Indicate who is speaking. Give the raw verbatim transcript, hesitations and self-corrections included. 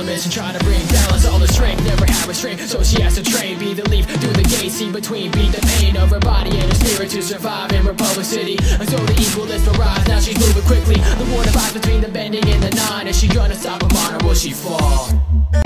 Speaker 1: the mission, trying to bring balance. All the strength, never have restraint, so she has to train. Be the leaf through the gate, see between. Beat the pain of her body and her spirit to survive in Republic City. Until the equalist arrives, now she's moving quickly. The war divides between the bending and the nine. Is she gonna stop him on or will she fall?